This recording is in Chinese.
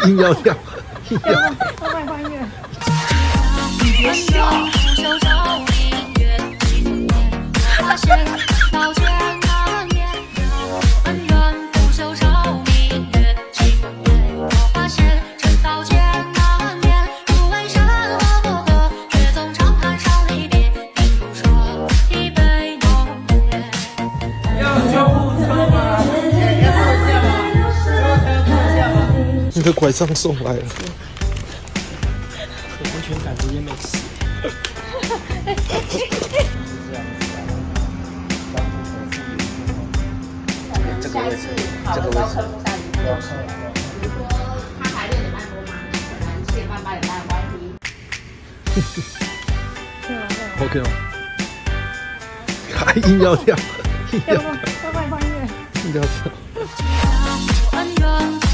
硬要跳，硬要。 快放音乐。 你的拐杖送来了， 有安全感直接 max。 这个位置，这个位置。 比如说他排6点半多嘛，可能7点半8点半完毕。 OK 吗？还硬要跳，硬要跳， 快放音乐。 硬要跳。